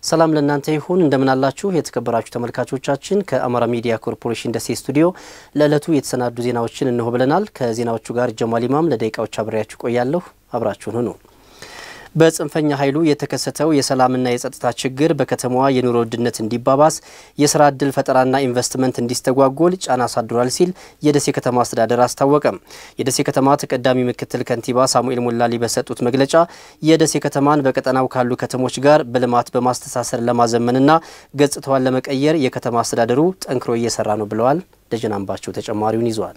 ሰላም ለእናንተ ይሁን እንደምን አላችሁ የተከበራችሁ ተመልካቾቻችን ከአማራ ሚዲያ ኮርፖሬሽን ደሴ ስቱዲዮ ለዕለቱ የተሰናዱ ዜናዎችን እንሆ ብለናል ከዜናዎቹ ጋር ጀማል ኢማም ለደቂቃዎች አብሬያችሁ ቆያለሁ አብራችሁን ሁኑ በጽንፈኛ ኃይሉ የተከሰተው የሰላምና የጸጥታ ችግር በከተማዋ የኑሮ ውድነት እንዲባባስ የሥራ ዕድል ፈጠራና ኢንቨስትመንት እንዲስተጓጎል ጫና አሳድሯል ሲል የደሴ ከተማ አስተዳደር አስታወቀ የደሴ ከተማ ተቀዳሚ ምክትል ከንቲባ ሳሙኤል ሞላሊ በሰጡት መግለጫ የደሴ ከተማን በቀጠናው ካሉ ከተሞች ጋር በልማት በማስተሳሰር ለማዘመንና ገጽታዋን ለመቀየር የከተማ አስተዳደሩ ጠንክሮ እየሰራ ነው ብለዋል ደጀናምባቸው ተጨማሪውን ይዟል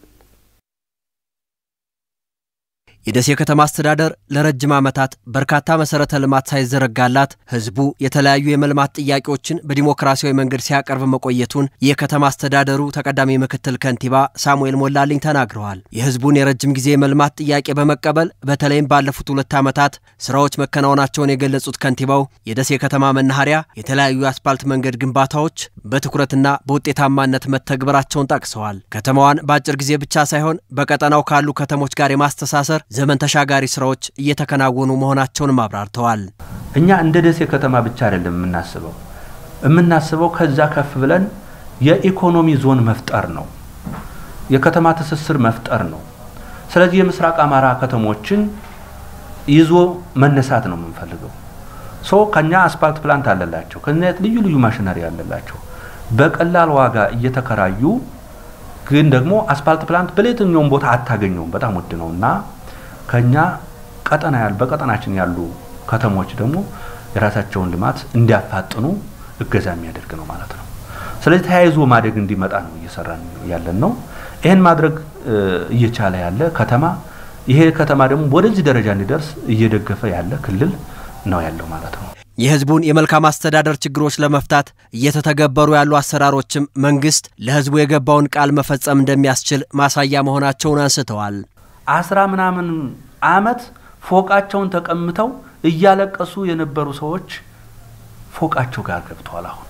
የደሴ ከተማ አስተዳደር ለረጅም ዓመታት በርካታ መሰረተ ልማት ሳይዘረጋላት ህዝቡ የተለያዩ የመልማት ጥያቄዎችን በዲሞክራሲያዊ መንገድ ሲያቀርብ መቆየቱን የከተማ አስተዳደሩ ተቀዳሚ ምክትል ከንቲባ ሳሙኤል ሞላሊኝ ተናግረዋል። የህዝቡን የረጅም ጊዜ የመልማት ጥያቄ በመቀበል በተለይም ባለፉት 2 ዓመታት ስራዎች መከናወናቸውን የገለጹት ከንቲባው የደሴ ከተማ መናኸሪያ የተለያዩ አስፓልት መንገድ ግንባታዎች በትኩረትና በውጤታማነት መተግበራቸውን ጠቅሰዋል። ከተማዋን በአጭር ጊዜ ብቻ ሳይሆን በቀጠናው ካሉ ከተሞች ጋር የማስተሳሰር ዘመን ተሻጋሪ ስራዎች እየተከናወኑ መሆናቸውን ማብራርተዋል። እኛ እንደ ደሴ ከተማ ብቻ አይደለም የምናስበው ከዛ ከፍ ብለን የኢኮኖሚ ዞን መፍጠር ነው የከተማ ትስስር መፍጠር ነው ስለዚህ የምስራቅ አማራ ከተሞችን ይዞ መነሳት ነው የምንፈልገው ከኛ አስፓልት ፕላንት አለላቸው ከኛ ልዩ ማሽነሪ አለላቸው በቀላል ዋጋ እየተከራዩ ግን ደግሞ አስፓልት ፕላንት በሌትኛውም ቦታ አታገኙም በጣም ውድ ነውና ከኛ በቀጠናችን ያሉ ከተሞች ደግሞ የራሳቸውን ልማት እንዲያፋጥኑ እገዛ የሚያደርግ ነው ማለት ነው ስለዚህ ተያይዞ ማደግ እንዲመጣ ነው እየሰራን ያለን ነው ይሄን ማድረግ እየቻለ ያለ ከተማ ይሄ ከተማ ደግሞ ወደዚህ ደረጃ እንዲደርስ እየደገፈ ያለ ክልል ነው ያለው ማለት ነው የህዝቡን የመልካም አስተዳደር ችግሮች ለመፍታት እየተተገበሩ ያሉ አሰራሮችም መንግስት ለህዝቡ የገባውን ቃል መፈጸም እንደሚያስችል ማሳያ መሆናቸውን አንስተዋል 10 ምናምን አመት ፎቃቸውን ተቀምተው እያለቀሱ የነበሩ ሰዎች ፎቃቸው ጋር ገብተዋል አሁን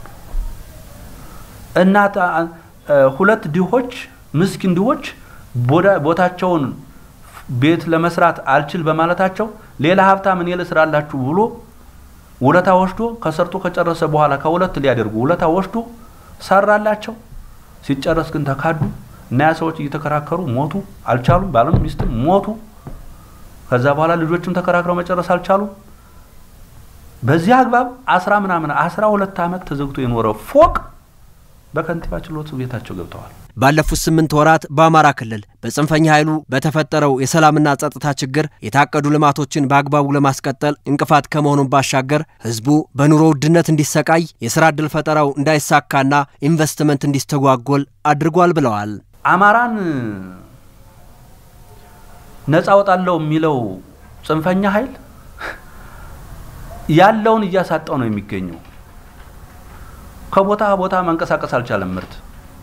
እናት ሁለት ድሆች ምስኪን ድሆች ቦታቸውን ቤት ለመስራት አልችል በማለታቸው ሌላ ሀብታም እኔ ለስራላችሁ ብሎ ውለታ ወስዶ ከሰርቶ ከጨረሰ በኋላ ከሁለት ሊያደርጉ ውለታ ወስዶ ሰራላቸው ሲጨረስ ግን ተካዱ እና ያሰዎች እየተከራከሩ ሞቱ አልቻሉም ባለም ሚስት ሞቱ ከዛ በኋላ ልጆችም ተከራክረው መጨረስ አልቻሉም በዚህ አግባብ 12 አመት ተዘግቶ የኖረው ፎቅ በከንቲባ ችሎት ቤታቸው ገብተዋል ባለፉት 8 ወራት በአማራ ክልል በጽንፈኛ ኃይሉ በተፈጠረው የሰላምና ጸጥታ ችግር የታቀዱ ልማቶችን በአግባቡ ለማስቀጠል እንቅፋት ከመሆኑን ባሻገር ህዝቡ በኑሮ ውድነት እንዲሰቃይ የሥራ ዕድል ፈጠራው እንዳይሳካና ኢንቨስትመንት እንዲስተጓጎል አድርጓል ብለዋል አማራን ነፃ ወጣለው የሚለው ጽንፈኛ ኃይል ያለውን እያሳጣው ነው የሚገኘው ከቦታ ቦታ መንቀሳቀስ አልቻለም ምርት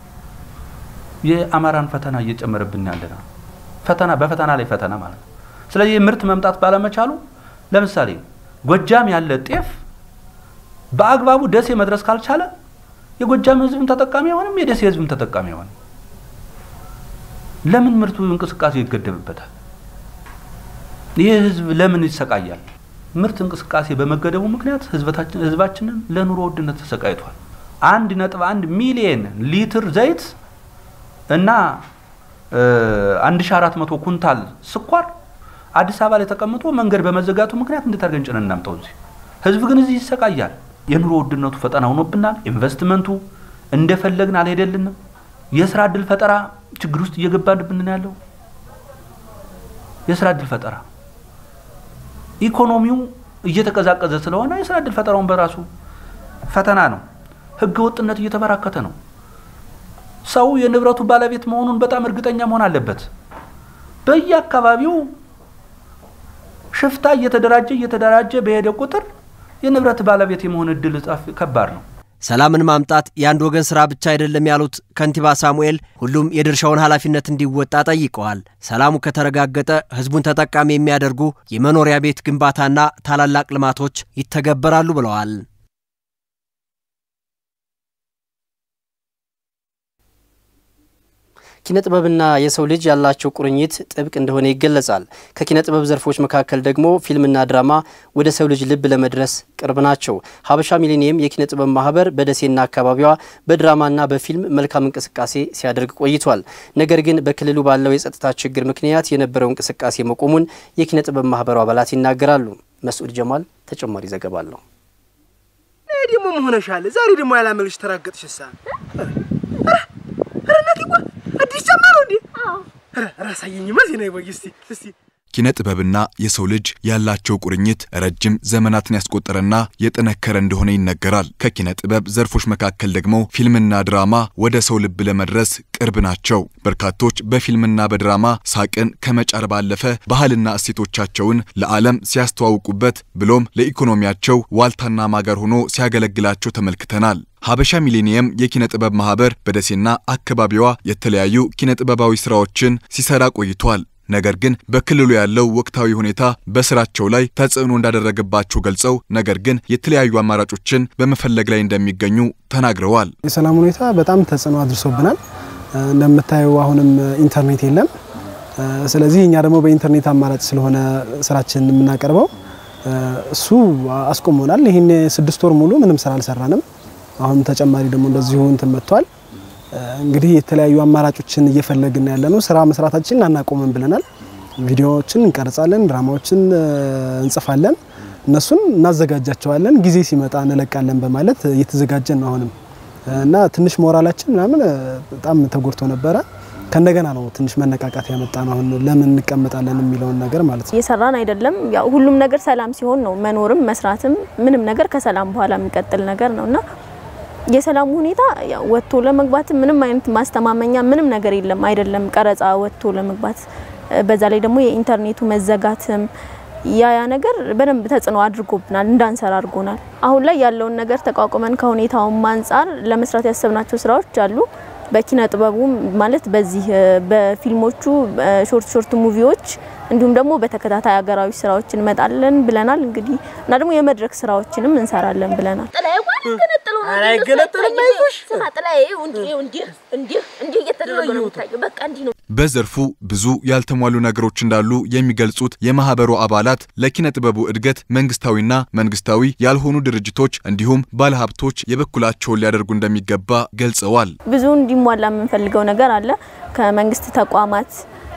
የአማራን ፈተና እየጨመረብን ያለና ፈተና በፈተና ላይ ፈተና ማለት ስለዚህ ምርት መምጣት ባለመቻሉ ለምሳሌ ጎጃም ያለ ጤፍ በአግባቡ ደሴ መድረስ ካልቻለ የጎጃም ህዝብም ተጠቃሚ አይሆንም የደሴ ህዝብም ተጠቃሚ አይሆንም ለምን ምርቱ እንቅስቃሴ ይገደብበታል ይሄ ህዝብ ለምን ይሰቃያል ምርት እንቅስቃሴ በመገደቡ ምክንያት ህዝባችንን ለኑሮ ውድነት ተሰቃይቷል 1.1 ሚሊዮን ሊትር ዘይት እና 1400 ኩንታል ስኳር አዲስ አበባ ላይ ተቀምጦ መንገድ በመዘጋቱ ምክንያት እንድታርገን ጭነን እናምጣው እዚህ ህዝብ ግን እዚህ ይሰቃያል የኑሮ ውድነቱ ፈተና ሆኖብናል ኢንቨስትመንቱ እንደፈለግን አልሄደልንም የሥራ ዕድል ፈጠራ ችግር ውስጥ እየገባንብን ያለው የሥራ ዕድል ፈጠራ ኢኮኖሚው እየተቀዛቀዘ ስለሆነ የሥራ ዕድል ፈጠራውን በራሱ ፈተና ነው ህገ ወጥነት እየተበራከተ ነው ሰው የንብረቱ ባለቤት መሆኑን በጣም እርግጠኛ መሆን አለበት በየአካባቢው ሽፍታ እየተደራጀ በሄደ ቁጥር የንብረት ባለቤት የመሆን እድል ከባድ ነው ሰላምን ማምጣት ያንድ ወገን ስራ ብቻ አይደለም ያሉት ከንቲባ ሳሙኤል ሁሉም የድርሻውን ኃላፊነት እንዲወጣ ጠይቀዋል ሰላሙ ከተረጋገጠ ህዝቡን ተጠቃሚ የሚያደርጉ የመኖሪያ ቤት ግንባታና ታላላቅ ልማቶች ይተገበራሉ ብለዋል ኪነጥበብና የሰው ልጅ ያላቸው ቁርኝት ጥብቅ እንደሆነ ይገለጻል። ከኪነጥበብ ዘርፎች መካከል ደግሞ ፊልምና ድራማ ወደ ሰው ልጅ ልብ ለመድረስ ቅርብ ናቸው። ሀበሻ ሚሊኒየም የኪነጥበብ ማህበር በደሴና አካባቢዋ በድራማና በፊልም መልካም እንቅስቃሴ ሲያደርግ ቆይቷል። ነገር ግን በክልሉ ባለው የጸጥታ ችግር ምክንያት የነበረው እንቅስቃሴ መቆሙን የኪነጥበብ ማህበሩ አባላት ይናገራሉ። መስዑድ ጀማል ተጨማሪ ዘገባ አለው። ደሞ መሆነሻለ ዛሬ ደሞ ያላመልሽ ተራገጥሽሳ አዲስ ጨማሮ እንዴ ራሳየኝ ማዚና ይወጊስቲ እስቲ ኪነጥበብና የሰው ልጅ ያላቸው ቁርኝት ረጅም ዘመናትን ያስቆጠረና የጠነከረ እንደሆነ ይነገራል። ከኪነጥበብ ዘርፎች መካከል ደግሞ ፊልምና ድራማ ወደ ሰው ልብ ለመድረስ ቅርብ ናቸው። በርካቶች በፊልምና በድራማ ሳቅን ከመጫር ባለፈ ባህልና እሴቶቻቸውን ለዓለም ሲያስተዋውቁበት ብሎም ለኢኮኖሚያቸው ዋልታና ማገር ሆኖ ሲያገለግላቸው ተመልክተናል። ሀበሻ ሚሊኒየም የኪነጥበብ ማህበር በደሴና አካባቢዋ የተለያዩ ኪነጥበባዊ ስራዎችን ሲሰራ ቆይቷል። ነገር ግን በክልሉ ያለው ወቅታዊ ሁኔታ በስራቸው ላይ ተጽዕኖ እንዳደረገባቸው ገልጸው ነገር ግን የተለያዩ አማራጮችን በመፈለግ ላይ እንደሚገኙ ተናግረዋል። የሰላም ሁኔታ በጣም ተጽዕኖ አድርሶብናል። እንደምታዩ አሁንም ኢንተርኔት የለም። ስለዚህ እኛ ደግሞ በኢንተርኔት አማራጭ ስለሆነ ስራችንን የምናቀርበው እሱ አስቆሞናል። ይሄን 6 ወር ሙሉ ምንም ስራ አልሰራንም። አሁን ተጨማሪ ደግሞ እንደዚሁ እንትን መጥቷል። እንግዲህ የተለያዩ አማራጮችን እየፈለግን ያለነው ስራ መስራታችንን አናቆምም ብለናል። ቪዲዮዎችን እንቀርጻለን፣ ድራማዎችን እንጽፋለን፣ እነሱን እናዘጋጃቸዋለን፣ ጊዜ ሲመጣ እንለቃለን በማለት እየተዘጋጀን ነው አሁንም እና ትንሽ ሞራላችን ምናምን በጣም ተጎድቶ ነበር። ከነገና ነው ትንሽ መነቃቃት ያመጣ ነው አሁን ለምን እንቀመጣለን የሚለው ነገር ማለት ነው። እየሰራን አይደለም። ያው ሁሉም ነገር ሰላም ሲሆን ነው መኖርም መስራትም ምንም ነገር ከሰላም በኋላ የሚቀጥል ነገር ነውና የሰላም ሁኔታ ያው ወጥቶ ለመግባት ምንም አይነት ማስተማመኛ ምንም ነገር የለም አይደለም ቀረጻ ወጥቶ ለመግባት በዛ ላይ ደግሞ የኢንተርኔቱ መዘጋትም ያ ነገር በደንብ ተጽዕኖ አድርጎብናል እንዳንሰራ አድርጎናል። አሁን ላይ ያለውን ነገር ተቋቁመን ከሁኔታው አንፃር ለመስራት ያሰብናቸው ስራዎች አሉ። በኪነጥበቡ ማለት በዚህ በፊልሞቹ ሾርት ሙቪዎች እንዲሁም ደግሞ በተከታታይ ሀገራዊ ስራዎች እንመጣለን ብለናል። እንግዲህ እና ደግሞ የመድረክ ስራዎችንም እንሰራለን ብለናል። በዘርፉ ብዙ ያልተሟሉ ነገሮች እንዳሉ የሚገልጹት የማህበሩ አባላት ለኪነጥበቡ እድገት መንግስታዊና መንግስታዊ ያልሆኑ ድርጅቶች እንዲሁም ባለሀብቶች የበኩላቸውን ሊያደርጉ እንደሚገባ ገልጸዋል። ብዙ እንዲሟላ የምንፈልገው ነገር አለ ከመንግስት ተቋማት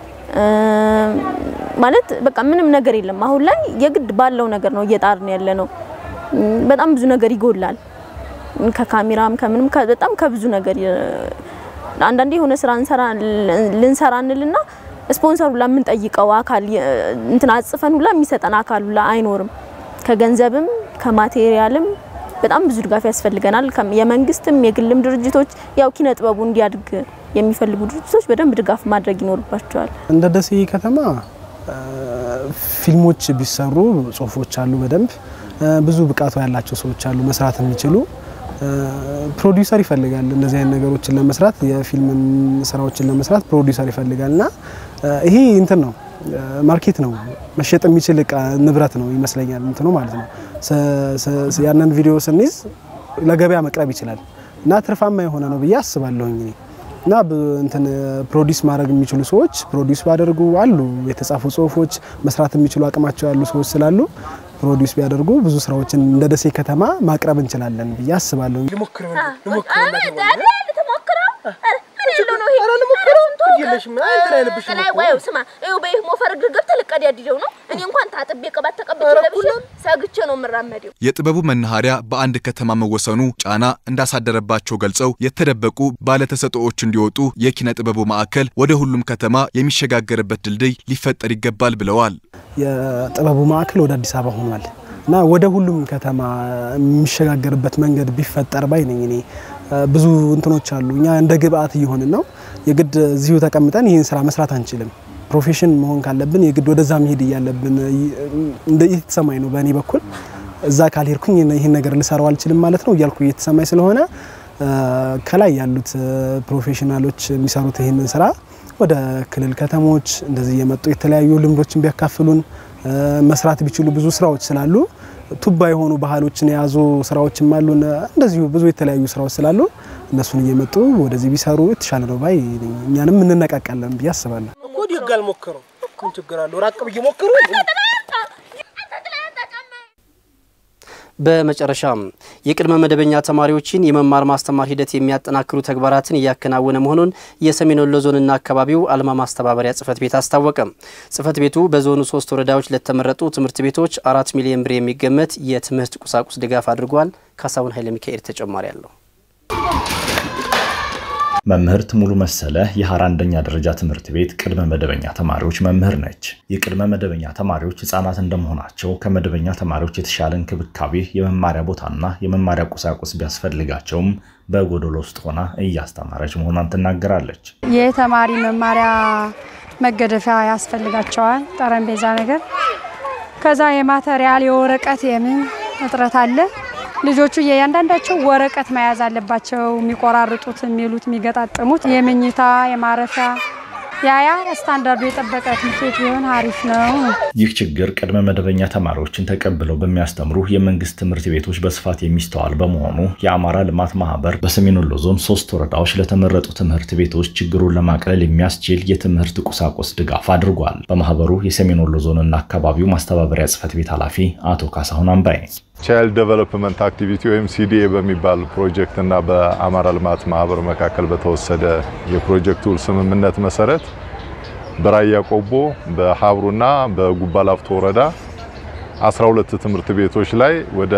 ማለት በቃ ምንም ነገር የለም። አሁን ላይ የግድ ባለው ነገር ነው እየጣርን ያለነው። በጣም ብዙ ነገር ይጎላል። ከካሜራም ከምንም በጣም ከብዙ ነገር አንዳንዴ የሆነ ስራ ልንሰራንልና ስፖንሰሩ ለምን ጠይቀው አካል እንትና አጽፈን ሁላ የሚሰጠን አካል ሁላ አይኖርም። ከገንዘብም ከማቴሪያልም በጣም ብዙ ድጋፍ ያስፈልገናል። የመንግስትም የግልም ድርጅቶች ያው ኪነጥበቡ እንዲያድግ የሚፈልጉ ድርጅቶች በደንብ ድጋፍ ማድረግ ይኖርባቸዋል። እንደ ደሴ ከተማ ፊልሞች ቢሰሩ ጽሁፎች አሉ በደንብ ብዙ ብቃቱ ያላቸው ሰዎች አሉ መስራት የሚችሉ ፕሮዲዩሰር ይፈልጋል እንደዚህ አይነት ነገሮችን ለመስራት የፊልም ስራዎችን ለመስራት ፕሮዲዩሰር ይፈልጋልና ይሄ እንትን ነው ማርኬት ነው መሸጥ የሚችል ንብረት ነው ይመስለኛል እንትኑ ማለት ነው። ያንን ቪዲዮ ስንይዝ ለገበያ መቅረብ ይችላል እና ትርፋማ የሆነ ነው ብዬ አስባለሁኝ እኔ እና እንትን ፕሮዲዩስ ማድረግ የሚችሉ ሰዎች ፕሮዲዩስ ባደርጉ አሉ የተጻፉ ጽሁፎች መስራት የሚችሉ አቅማቸው ያሉ ሰዎች ስላሉ ፕሮዲዩስ ቢያደርጉ ብዙ ስራዎችን እንደ ደሴ ከተማ ማቅረብ እንችላለን ብዬ አስባለሁ። ልሞክረው የጥበቡ መናኸሪያ በአንድ ከተማ መወሰኑ ጫና እንዳሳደረባቸው ገልጸው የተደበቁ ባለተሰጥኦዎች እንዲወጡ የኪነ ጥበቡ ማዕከል ወደ ሁሉም ከተማ የሚሸጋገርበት ድልድይ ሊፈጠር ይገባል ብለዋል። የጥበቡ ማዕከል ወደ አዲስ አበባ ሆኗል እና ወደ ሁሉም ከተማ የሚሸጋገርበት መንገድ ቢፈጠር ባይ ነኝ እኔ። ብዙ እንትኖች አሉ እኛ እንደ ግብአት እየሆንን ነው የግድ እዚሁ ተቀምጠን ይሄን ስራ መስራት አንችልም። ፕሮፌሽን መሆን ካለብን የግድ ወደዛ መሄድ ያለብን እንደ እየተሰማኝ ነው በእኔ በኩል እዛ ካልሄድኩኝ ይሄን ነገር ልሰራው አልችልም ማለት ነው እያልኩ እየተሰማኝ ስለሆነ ከላይ ያሉት ፕሮፌሽናሎች የሚሰሩት ይሄን ስራ ወደ ክልል ከተሞች እንደዚህ የመጡ የተለያዩ ልምዶችን ቢያካፍሉን መስራት ቢችሉ ብዙ ስራዎች ስላሉ ቱባ የሆኑ ባህሎችን ያዙ ስራዎችም አሉን እንደዚሁ ብዙ የተለያዩ ስራዎች ስላሉ እነሱን እየመጡ ወደዚህ ቢሰሩ የተሻለ ነው ባይ እኛንም እንነቃቃለን ብዬ አስባለሁ እኮ ዲጋል ሞከረው ምን ችግር አለው ራቅ ብዬ ሞከረው በመጨረሻም የቅድመ መደበኛ ተማሪዎችን የመማር ማስተማር ሂደት የሚያጠናክሩ ተግባራትን እያከናወነ መሆኑን የሰሜን ወሎ ዞንና አካባቢው አልማ ማስተባበሪያ ጽፈት ቤት አስታወቀ። ጽፈት ቤቱ በዞኑ 3 ወረዳዎች ለተመረጡ ትምህርት ቤቶች 4 ሚሊዮን ብር የሚገመት የትምህርት ቁሳቁስ ድጋፍ አድርጓል። ካሳሁን ኃይለ ሚካኤል ተጨማሪ ያለው መምህርት ሙሉ መሰለ የ11ኛ ደረጃ ትምህርት ቤት ቅድመ መደበኛ ተማሪዎች መምህር ነች። የቅድመ መደበኛ ተማሪዎች ህፃናት እንደመሆናቸው ከመደበኛ ተማሪዎች የተሻለ እንክብካቤ የመማሪያ ቦታና የመማሪያ ቁሳቁስ ቢያስፈልጋቸውም በጎዶሎ ውስጥ ሆና እያስተማረች መሆኗን ትናገራለች። የተማሪ መማሪያ መገደፊያ ያስፈልጋቸዋል ጠረጴዛ ነገር ከዛ የማቴሪያል የወረቀት የምን እጥረት አለ ልጆቹ የያንዳንዳቸው ወረቀት መያዝ አለባቸው የሚቆራርጡት የሚሉት የሚገጣጥሙት የመኝታ የማረፊያ ያያ ስታንዳርዱ የጠበቀ ትምህርት ቢሆን አሪፍ ነው። ይህ ችግር ቅድመ መደበኛ ተማሪዎችን ተቀብለው በሚያስተምሩ የመንግስት ትምህርት ቤቶች በስፋት የሚስተዋል በመሆኑ የአማራ ልማት ማህበር በሰሜን ወሎ ዞን 3 ወረዳዎች ለተመረጡ ትምህርት ቤቶች ችግሩን ለማቅለል የሚያስችል የትምህርት ቁሳቁስ ድጋፍ አድርጓል። በማህበሩ የሰሜን ወሎ ዞንና አካባቢው ማስተባበሪያ ጽፈት ቤት ኃላፊ አቶ ካሳሁን አምባይ ቻይልድ ዴቨሎፕመንት አክቲቪቲ ወይም ሲዲኤ በሚባል ፕሮጀክት እና በአማራ ልማት ማህበር መካከል በተወሰደ የፕሮጀክቱ ስምምነት መሰረት በራያ ቆቦ በሀብሩና በጉባላፍቶ ወረዳ 12 ትምህርት ቤቶች ላይ ወደ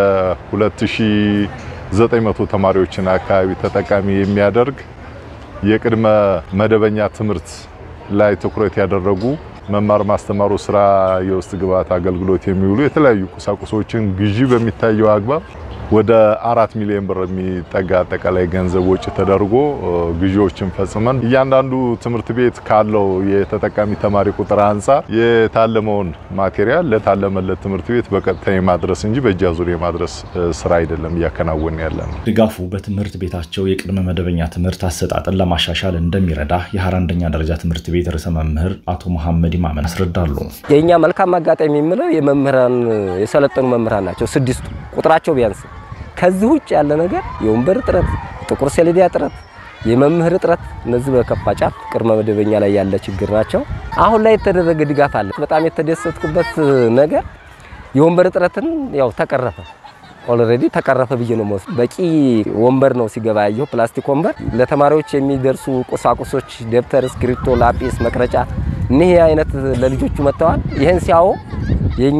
2900 ተማሪዎችን አካባቢ ተጠቃሚ የሚያደርግ የቅድመ መደበኛ ትምህርት ላይ ትኩረት ያደረጉ መማር ማስተማሩ ስራ የውስጥ ግብዓት አገልግሎት የሚውሉ የተለያዩ ቁሳቁሶችን ግዢ በሚታየው አግባብ ወደ 4 ሚሊዮን ብር የሚጠጋ አጠቃላይ ገንዘብ ወጪ ተደርጎ ግዢዎችን ፈጽመን እያንዳንዱ ትምህርት ቤት ካለው የተጠቃሚ ተማሪ ቁጥር አንፃር የታለመውን ማቴሪያል ለታለመለት ትምህርት ቤት በቀጥታ የማድረስ እንጂ በእጅ አዙር የማድረስ ስራ አይደለም እያከናወን ያለነው። ድጋፉ በትምህርት ቤታቸው የቅድመ መደበኛ ትምህርት አሰጣጥን ለማሻሻል እንደሚረዳ የ11ኛ ደረጃ ትምህርት ቤት ርዕሰ መምህር አቶ መሐመድ ኢማም አስረዳሉ። የኛ መልካም አጋጣሚ የሚለው የመምህራን የሰለጠኑ መምህራን ናቸው 6 ቁጥራቸው ቢያንስ ከዚህ ውጭ ያለ ነገር የወንበር ጥረት ጥቁር ሰሌዳ ጥረት የመምህር ጥረት እነዚህ በከፋ ጫፍ ቅድመ መደበኛ ላይ ያለ ችግር ናቸው። አሁን ላይ የተደረገ ድጋፍ አለ። በጣም የተደሰትኩበት ነገር የወንበር ጥረትን ያው ተቀረፈ ኦልሬዲ ተቀረፈ ብዬ ነው ማለት በቂ ወንበር ነው ሲገባ ያየው ፕላስቲክ ወንበር ለተማሪዎች የሚደርሱ ቁሳቁሶች ደብተር እስክሪፕቶ ላጲስ መቅረጫ እነዚህ አይነት ለልጆቹ መጥተዋል። ይሄን ሲያው የኛ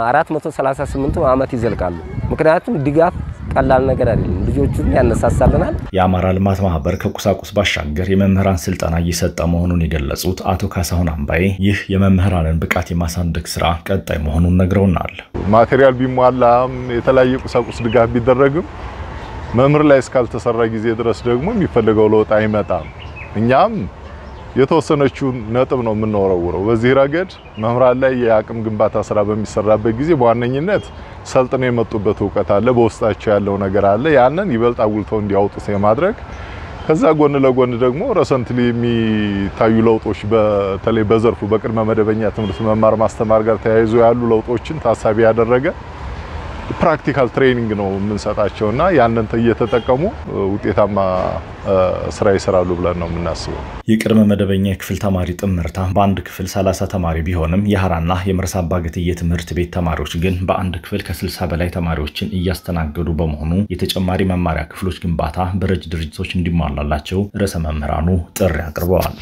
438 አመት ይዘልቃሉ። ምክንያቱም ድጋፍ ቀላል ነገር አይደለም ልጆቹን ያነሳሳልናል። የአማራ ልማት ማህበር ከቁሳቁስ ባሻገር የመምህራን ስልጠና እየሰጠ መሆኑን የገለጹት አቶ ካሳሁን አምባይ ይህ የመምህራንን ብቃት የማሳደግ ስራ ቀጣይ መሆኑን ነግረውናል። ማቴሪያል ቢሟላም የተለያየ ቁሳቁስ ድጋፍ ቢደረግም መምህር ላይ እስካልተሰራ ጊዜ ድረስ ደግሞ የሚፈልገው ለውጥ አይመጣም። እኛም የተወሰነችው ነጥብ ነው የምንወረውረው። በዚህ ረገድ መምህራን ላይ የአቅም ግንባታ ስራ በሚሰራበት ጊዜ በዋነኝነት ሰልጥነው የመጡበት ዕውቀት አለ በውስጣቸው ያለው ነገር አለ ያንን ይበልጥ አጉልተው እንዲያወጡት የማድረግ ከዛ ጎን ለጎን ደግሞ ረሰንትሊ የሚታዩ ለውጦች በተለይ በዘርፉ በቅድመ መደበኛ ትምህርት መማር ማስተማር ጋር ተያይዞ ያሉ ለውጦችን ታሳቢ ያደረገ ፕራክቲካል ትሬኒንግ ነው የምንሰጣቸውና ያንን እየተጠቀሙ ውጤታማ ስራ ይሰራሉ ብለን ነው የምናስበው። የቅድመ መደበኛ የክፍል ተማሪ ጥምርታ በአንድ ክፍል 30 ተማሪ ቢሆንም የሐራና የመርሳ አባገት የትምህርት ቤት ተማሪዎች ግን በአንድ ክፍል ከ60 በላይ ተማሪዎችን እያስተናገዱ በመሆኑ የተጨማሪ መማሪያ ክፍሎች ግንባታ በረጅ ድርጅቶች እንዲሟላላቸው ርዕሰ መምህራኑ ጥሪ አቅርበዋል።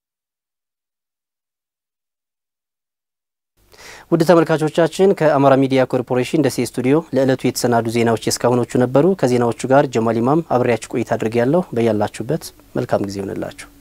ውድ ተመልካቾቻችን ከአማራ ሚዲያ ኮርፖሬሽን ደሴ ስቱዲዮ ለዕለቱ የተሰናዱ ዜናዎች እስካሁኖቹ ነበሩ። ከዜናዎቹ ጋር ጀማል ኢማም አብሬያችሁ ቆይታ አድርጌያለሁ። በያላችሁበት መልካም ጊዜ ይሁንላችሁ።